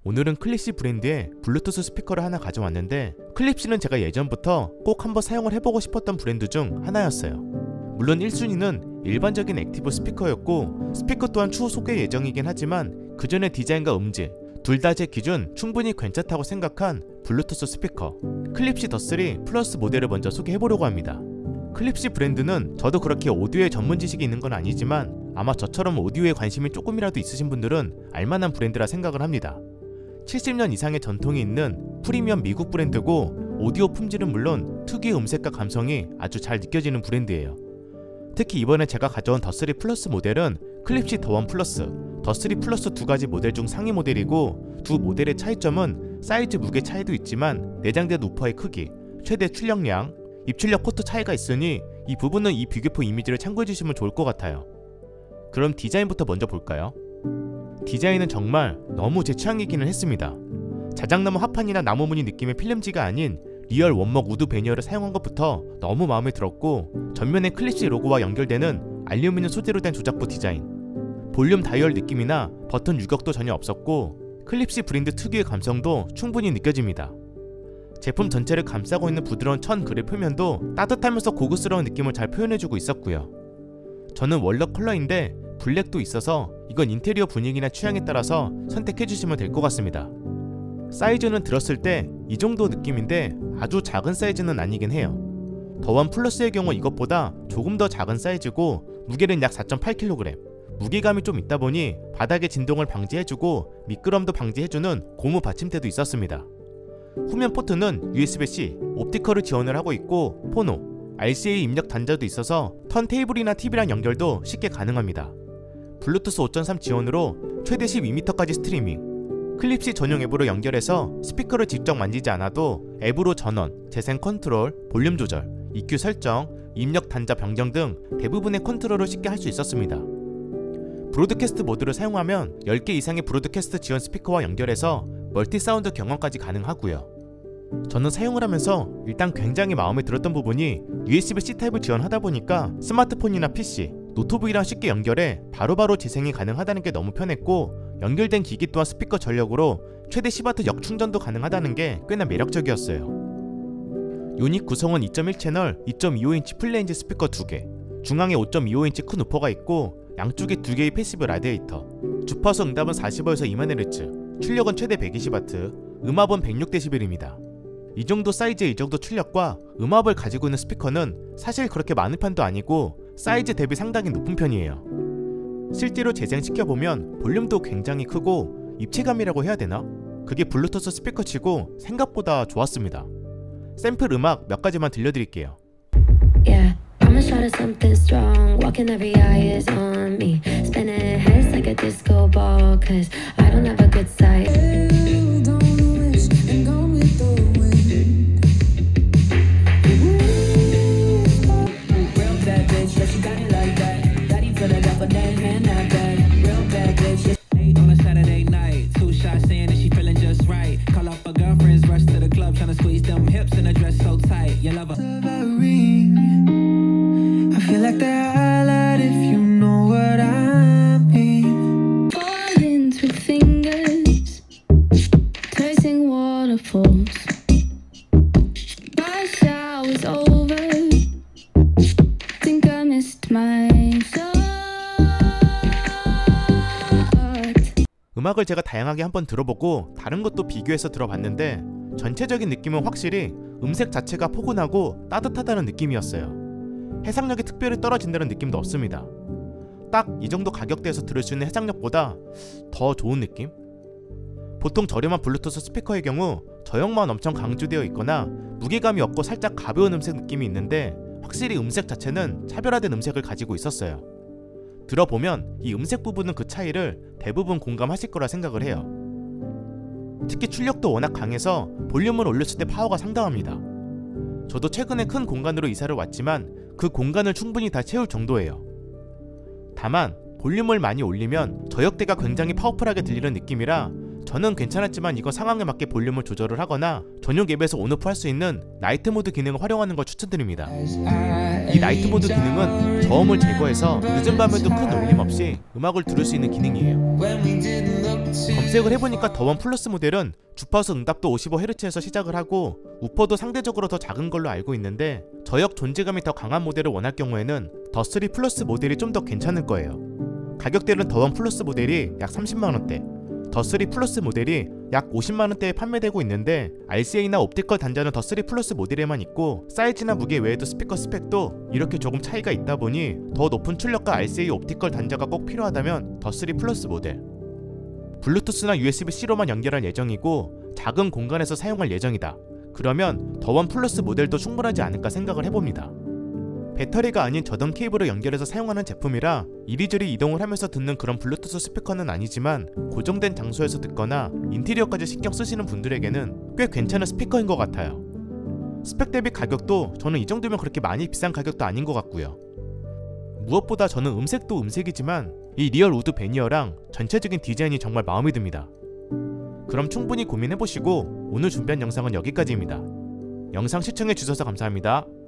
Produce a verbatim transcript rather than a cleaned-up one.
오늘은 클립시 브랜드의 블루투스 스피커를 하나 가져왔는데, 클립시는 제가 예전부터 꼭 한번 사용을 해보고 싶었던 브랜드 중 하나였어요. 물론 일 순위는 일반적인 액티브 스피커였고, 스피커 또한 추후 소개 예정이긴 하지만 그 전에 디자인과 음질 둘 다 제 기준 충분히 괜찮다고 생각한 블루투스 스피커 클립시 더 쓰리 플러스 모델을 먼저 소개해보려고 합니다. 클립시 브랜드는 저도 그렇게 오디오에 전문 지식이 있는 건 아니지만 아마 저처럼 오디오에 관심이 조금이라도 있으신 분들은 알만한 브랜드라 생각을 합니다. 칠십 년 이상의 전통이 있는 프리미엄 미국 브랜드고, 오디오 품질은 물론 특유의 음색과 감성이 아주 잘 느껴지는 브랜드예요. 특히 이번에 제가 가져온 더 쓰리 플러스 모델은 클립시 더 원 플러스, 더 쓰리 플러스 두 가지 모델 중 상위 모델이고, 두 모델의 차이점은 사이즈 무게 차이도 있지만 내장된 우퍼의 크기, 최대 출력량, 입출력 포트 차이가 있으니 이 부분은 이 비교표 이미지를 참고해주시면 좋을 것 같아요. 그럼 디자인부터 먼저 볼까요? 디자인은 정말 너무 제 취향이기는 했습니다. 자작나무 합판이나 나무무늬 느낌의 필름지가 아닌 리얼 원목 우드 베니어를 사용한 것부터 너무 마음에 들었고, 전면에 클립시 로고와 연결되는 알루미늄 소재로 된 조작부 디자인, 볼륨 다이얼 느낌이나 버튼 유격도 전혀 없었고, 클립시 브랜드 특유의 감성도 충분히 느껴집니다. 제품 전체를 감싸고 있는 부드러운 천 그릴 표면도 따뜻하면서 고급스러운 느낌을 잘 표현해주고 있었고요. 저는 원래 컬러인데 블랙도 있어서 이건 인테리어 분위기나 취향에 따라서 선택해주시면 될 것 같습니다. 사이즈는 들었을 때 이 정도 느낌인데 아주 작은 사이즈는 아니긴 해요. 더 원 플러스의 경우 이것보다 조금 더 작은 사이즈고, 무게는 약 사 점 팔 킬로그램, 무게감이 좀 있다 보니 바닥의 진동을 방지해주고 미끄럼도 방지해주는 고무 받침대도 있었습니다. 후면 포트는 유에스비 씨, 옵티컬을 지원을 하고 있고, 포노, 알씨에이 입력 단자도 있어서 턴테이블이나 티비랑 연결도 쉽게 가능합니다. 블루투스 오 점 삼 지원으로 최대 십이 미터까지 스트리밍, 클립시 전용 앱으로 연결해서 스피커를 직접 만지지 않아도 앱으로 전원, 재생 컨트롤, 볼륨 조절, 이큐 설정, 입력 단자 변경 등 대부분의 컨트롤을 쉽게 할 수 있었습니다. 브로드캐스트 모드를 사용하면 열 개 이상의 브로드캐스트 지원 스피커와 연결해서 멀티 사운드 경험까지 가능하고요. 저는 사용을 하면서 일단 굉장히 마음에 들었던 부분이 유에스비 씨 타입을 지원하다 보니까 스마트폰이나 피씨, 노트북이랑 쉽게 연결해 바로바로 재생이 가능하다는 게 너무 편했고, 연결된 기기 또한 스피커 전력으로 최대 십 와트 역충전도 가능하다는 게 꽤나 매력적이었어요. 유닛 구성은 이 점 일 채널, 이 점 이오 인치 풀레인지 스피커 두 개, 중앙에 오 점 이오 인치 큰 우퍼가 있고, 양쪽에 두 개의 패시브 라디에이터, 주파수 응답은 사십오에서 이만 헤르츠, 출력은 최대 백이십 와트, 음압은 백육 데시벨입니다. 이 정도 사이즈의 이 정도 출력과 음압을 가지고 있는 스피커는 사실 그렇게 많은 편도 아니고 사이즈 대비 상당히 높은 편이에요. 실제로 재생시켜보면 볼륨도 굉장히 크고 입체감이라고 해야 되나? 그게 블루투스 스피커치고 생각보다 좋았습니다. 샘플 음악 몇 가지만 들려드릴게요. Yeah, I'm a shot of something strong. Walking every eye is on me. Spinning heads like a disco ball. Cause I don't have a good sight. 음악을 제가 다양하게 한번 들어보고 다른 것도 비교해서 들어봤는데, 전체적인 느낌은 확실히 음색 자체가 포근하고 따뜻하다는 느낌이었어요. 해상력이 특별히 떨어진다는 느낌도 없습니다. 딱 이 정도 가격대에서 들을 수 있는 해상력보다 더 좋은 느낌? 보통 저렴한 블루투스 스피커의 경우 저역만 엄청 강조되어 있거나 무게감이 없고 살짝 가벼운 음색 느낌이 있는데, 확실히 음색 자체는 차별화된 음색을 가지고 있었어요. 들어보면 이 음색 부분은 그 차이를 대부분 공감하실 거라 생각을 해요. 특히 출력도 워낙 강해서 볼륨을 올렸을 때 파워가 상당합니다. 저도 최근에 큰 공간으로 이사를 왔지만 그 공간을 충분히 다 채울 정도예요. 다만 볼륨을 많이 올리면 저역대가 굉장히 파워풀하게 들리는 느낌이라 저는 괜찮았지만 이건 상황에 맞게 볼륨을 조절을 하거나 전용 앱에서 온오프 할 수 있는 나이트 모드 기능을 활용하는 걸 추천드립니다. 이 나이트 모드 기능은 저음을 제거해서 늦은 밤에도 큰 울림 없이 음악을 들을 수 있는 기능이에요. 검색을 해보니까 더원 플러스 모델은 주파수 응답도 오십오 헤르츠에서 시작을 하고 우퍼도 상대적으로 더 작은 걸로 알고 있는데 저역 존재감이 더 강한 모델을 원할 경우에는 더 쓰리 플러스 모델이 좀 더 괜찮을 거예요. 가격대는 더원 플러스 모델이 약 삼십만 원대, 더 쓰리 플러스 모델이 약 오십만 원대에 판매되고 있는데 알씨에이나 옵티컬 단자는 더 쓰리 플러스 모델에만 있고 사이즈나 무게 외에도 스피커 스펙도 이렇게 조금 차이가 있다 보니 더 높은 출력과 알씨에이 옵티컬 단자가 꼭 필요하다면 더 쓰리 플러스 모델, 블루투스나 유에스비-C로만 연결할 예정이고 작은 공간에서 사용할 예정이다. 그러면 더원 플러스 모델도 충분하지 않을까 생각을 해봅니다. 배터리가 아닌 저등 케이블을 연결해서 사용하는 제품이라 이리저리 이동을 하면서 듣는 그런 블루투스 스피커는 아니지만 고정된 장소에서 듣거나 인테리어까지 신경 쓰시는 분들에게는 꽤 괜찮은 스피커인 것 같아요. 스펙 대비 가격도 저는 이 정도면 그렇게 많이 비싼 가격도 아닌 것 같고요. 무엇보다 저는 음색도 음색이지만 이 리얼 우드 베니어랑 전체적인 디자인이 정말 마음에 듭니다. 그럼 충분히 고민해보시고 오늘 준비한 영상은 여기까지입니다. 영상 시청해주셔서 감사합니다.